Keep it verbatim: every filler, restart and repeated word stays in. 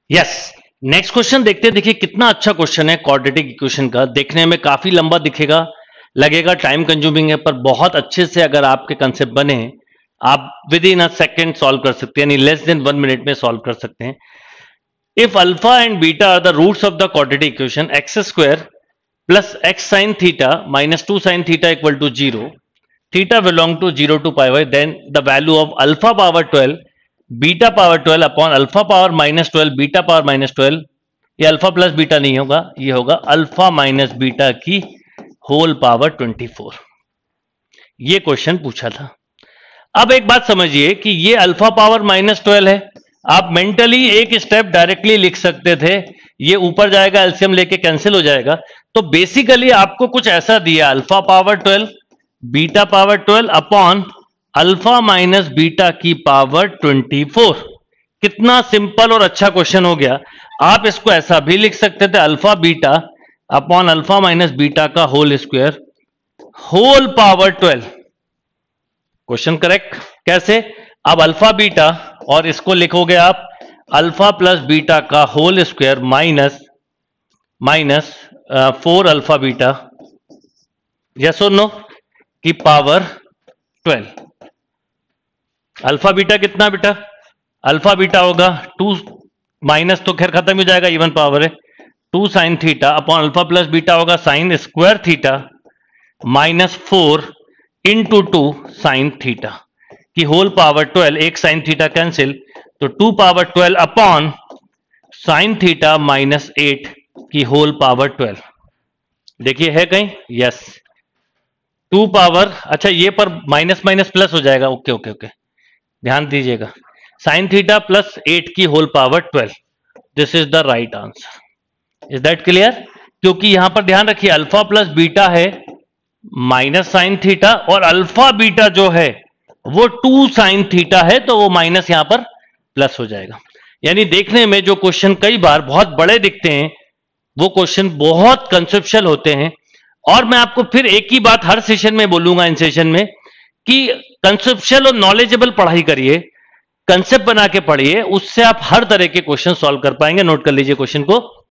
Yes, next question देखते हैं। देखिए कितना अच्छा क्वेश्चन है क्वाड्रेटिक इक्वेशन का। देखने में काफी लंबा दिखेगा, लगेगा टाइम कंज्यूमिंग है, पर बहुत अच्छे से अगर आपके कंसेप्ट बने आप within a second solve कर सकते हैं, यानी लेस देन वन मिनट में सॉल्व कर सकते हैं। If alpha and beta are the roots of the quadratic equation x square plus x sine theta minus two sine theta equal to zero, theta belong to zero to pi why, then the value of alpha power twelve beta power twelve upon alpha power minus twelve beta power minus twelve, ये alpha plus beta नहीं होगा, ये होगा alpha minus beta की whole power twenty four. ये question पूछा था। अब एक बात समझिए कि ये अल्फा पावर माइनस ट्वेल्व है, आप मेंटली एक स्टेप डायरेक्टली लिख सकते थे, ये ऊपर जाएगा एलसीएम लेके कैंसिल हो जाएगा। तो बेसिकली आपको कुछ ऐसा दिया, alpha power twelve beta power twelve upon alpha minus beta की पावर ट्वेंटी फोर। कितना सिंपल और अच्छा क्वेश्चन हो गया। आप इसको ऐसा भी लिख सकते थे, alpha beta upon alpha minus beta का whole square whole power twelve. Question correct. कैसे? अब अल्फा बीटा और इसको लिखोगे आप अल्फा प्लस बीटा का whole square minus minus four alpha beta, yes और नो, की पावर ट्वेल्व। अल्फा बीटा कितना बेटा? अल्फा बीटा होगा टू, माइनस तो खैर खत्म हो जाएगा, इवन पावर है, two sine theta upon alpha plus beta होगा sine square theta minus four into two sine theta की होल पावर ट्वेल्व। एक साइन थीटा कैंसिल, तो two power twelve upon sine theta minus eight की whole power twelve. देखिए है कहीं? Yes, to power, अच्छा ये पर माइनस माइनस प्लस हो जाएगा, ओके ओके ओके, ध्यान दीजिएगा, साइन थीटा प्लस एट की whole power twelve. This is the right answer. Is that clear? क्योंकि यहां पर ध्यान रखिए अल्फा प्लस बीटा है माइनस साइन थीटा, और अल्फा बीटा जो है वो टू साइन थीटा है, तो वो माइनस यहां पर प्लस हो जाएगा। यानी देखने में जो क्वेश्चन कई बार बहुत बड़े दिखते हैं, वो क्वेश्चन बहुत कंसेप्चुअल होते हैं। और मैं आपको फिर एक ही बात हर सेशन में बोलूंगा इन सेशन में कि कंसेप्चुअल और नॉलेजेबल पढ़ाई करिए, कंसेप्ट बना के पढ़िए, उससे आप हर तरह के क्वेश्चन सॉल्व कर पाएंगे। नोट कर लीजिए क्वेश्चन को।